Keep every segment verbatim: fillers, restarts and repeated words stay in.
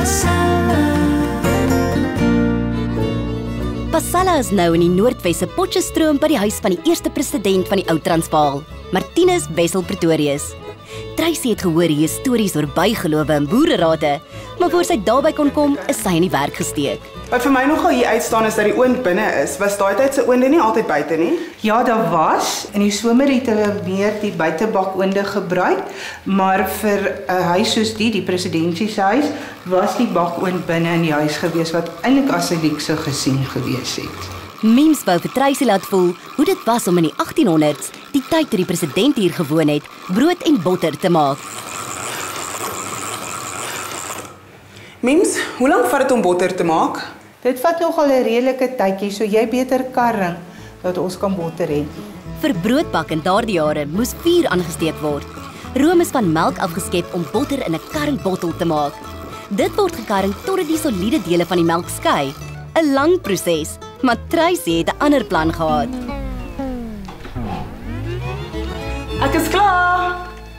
Passella is nou in die Noordwesse Potchefstroom by die huis van die eerste president van die Oud-Transvaal, Martinus Wessel Pretorius. Tracy het gehoor hier stories oor bygelowe en boererate, maar voor sy daarby kon kom, is sy in die werk gesteek. Wat vir my nogal hier uitstaan is dat die oond binne is. Was daai tyd se oonde nie altyd buite nie? Ja, daar was. In die somer het hulle meer die buitebakoonde gebruik, maar vir 'n huis soos die, die presidentsie se huis, was die bakoond binne in die huis gewees wat eintlik as 'n luukse gesien gewees het. Memes wou vir Tracy laat voel hoe dit was om in die achttienhonderd's, die tyd toe die president hier gewoon het, brood en botter te maak. Mems, hoe lank vat dit om botter te maak? Dit vat nogal 'n redelike tydjie, so jy beter karring dat ons kan botter hê. Vir broodbak in daardie jare moes vuur aangesteek word. Room is van melk afgeskep om botter in 'n karringbottel te maak. Dit word gekarring totdat die soliede dele van die melk skei. 'n Lang proses, maar Tracy het 'n ander plan gehad. Ek is klaar.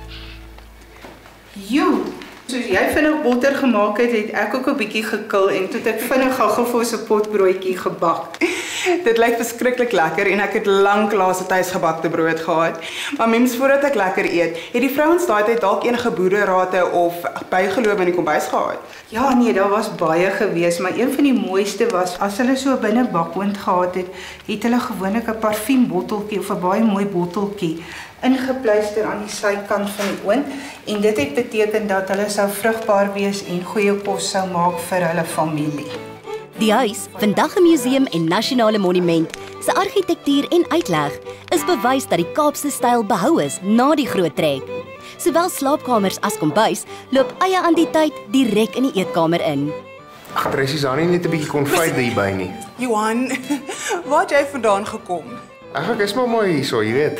Jo, soos jy vinnig botter gemaak het, het ek ook 'n bietjie gekil en toe het ek vinnig gou-gou vir 'n potbroodjie gebak. Dit lyk verskriklik lekker en ek het lanklaas 'n tuisgebakte brood gehad. Maar mems, voordat ek lekker eet, het die vrouens daai tyd dalk enige boererate of bygelowe in die kombuis gehad? Ja, nee, daar was baie gewees, maar een van die mooiste was as hulle so binne bakoond gehad het, het hulle gewoonlik 'n parfuumbotteltjie of 'n baie mooi botteltjie ingepluister aan die sykant van die oond en dit het beteken dat hulle sou vrugbaar wees en goeie kos sou maak vir hulle familie. Die huis, vandag 'n museum en nasionale monument, se argitektuur en uitleg is bewys dat die Kaapse styl behou is na die groot trek. Sowel slaapkamers as kombuis loop eie aan die tyd direk in die eetkamer in. Ag, Tracy, is daar nie net 'n bietjie konfyt hierby nie? Johan, waar het jy vandaan gekom? Ag, ek is maar mooi hierso, jy weet.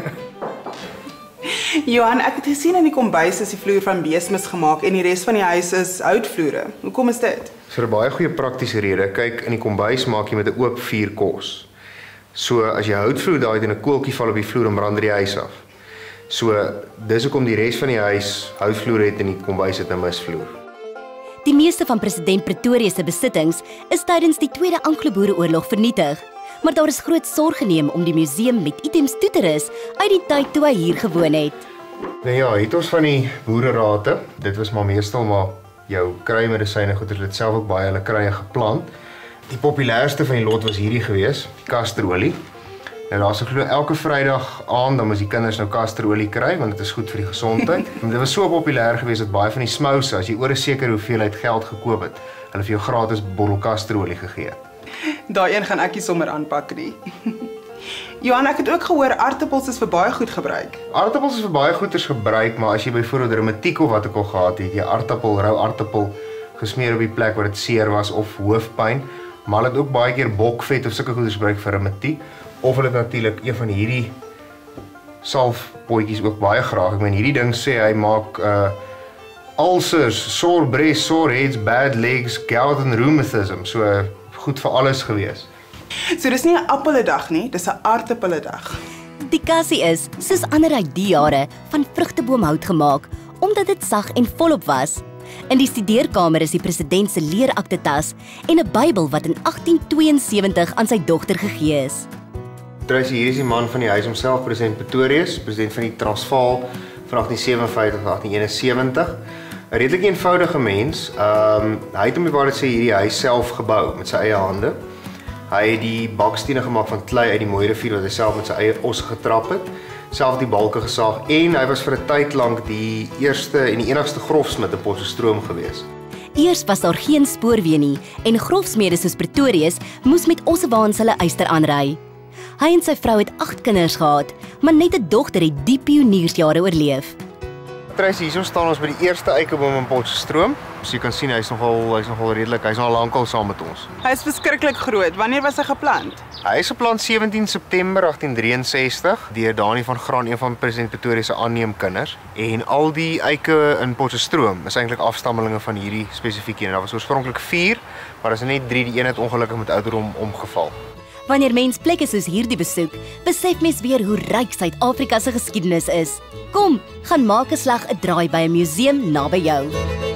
Johan, ek het gesien in die kombuis is die vloer van beesmis gemaak en die res van die huis is houtvloere. Hoekom is dit? Vir 'n baie goeie praktiese rede. Kyk, in die kombuis maak jy met 'n oop vuur kos. So as jy houtvloer daai het en 'n koeltjie val op die vloer en brand die huis af. So dis hoekom die res van die huis houtvloer het en die kombuis het 'n misvloer. Die meeste van president Pretorius se besittings is tydens die Tweede Anglo-Boereoorlog vernietig, maar daar is groot sorg geneem om die museum met items toe te rus uit die tyd toe hy hier gewoon het. Nou ja, het ons van die boererate. Dit was maar meestal maar jou kruimedisyne goed, hulle het self ook baie hulle kruie geplant. Die populairste van die lot was hierdie gewees, kasterolie. Nou daar's glo elke Vrydag aand dan moet die kinders nou kasterolie kry want dit is goed vir die gesondheid. Dit was so populêr geweest dat baie van die smouse as jy oor 'n sekere hoeveelheid geld gekoop het, hulle vir jou gratis bottel kasterolie gegee het. Daai een gaan ek nie sommer aanpak nie. Johan, ek het ook gehoor aartappels is vir baie goed gebruik. Aartappels is vir baie goeders gebruik, maar as jy byvoorbeeld reumatiek of wat ook al gehad het, jy aartappel, rou aartappel gesmeer op die plek waar dit seer was of hoofpyn, maar hulle het ook baie keer bokvet of sulke goeders gebruik vir reumatiek, of hulle het natuurlik een van hierdie salfpotjies ook baie graag. Ek meen hierdie ding sê hy maak uh ulcers, sore breast, sore heads, bad legs, gout en rheumatism, so uh, goed vir alles gewees. So dis nie 'n appeledag nie, dis 'n aardappeledag. Die kassie is, soos ander uit die jare, van vrugteboomhout gemaak, omdat dit sag en volop was. In die studeerkamer is die president se leeraktetas en 'n Bybel wat in agtien tweeënsewentig aan sy dogter gegee is. Tracy, hier is die man van die huis homself, president Pretorius, president van die Transvaal van agtien sewenvyftig tot agtien eenensewentig. 'n Redelik eenvoudige mens. Ehm um, hy het om die waarheid sê hierdie huis self gebou met sy eie hande. Hy het die bakstene gemaak van klei uit die Mooi rivier wat hy self met sy eie osse getrap het, self die balke gesaag en hy was vir 'n tyd lank die eerste en die enigste grofsmid in Potchefstroom gewees. Eers was daar geen spoorweë nie en grofsmede soos Pretorius moes met ossewaans hulle yster aanry. Hy en sy vrou het agt kinders gehad, maar net 'n dogter het die pioniersjare oorleef. Tracy, hier staan ons by die eerste eikeboom in Potchefstroom. So jy kan sien hy's nogal hy's nogal redelik, hy's al lankal saam met ons. Hy is verskriklik groot. Wanneer was hy geplant? Hy is geplant sewentien September agtien drieënsestig deur Dani van Graan, een van president Pretorius se aanneemkinders. En al die eike in Potchefstroom is eintlik afstammelinge van hierdie spesifieke een. Daar was oorspronklik vier, maar daar is net drie, die een het ongelukkig met ouderdom omgeval. Wanneer mens plekke soos hierdie besoek, besef mens weer hoe ryk Suid-Afrika se geskiedenis is. Kom, gaan maak 'n slag 'n draai by 'n museum naby jou.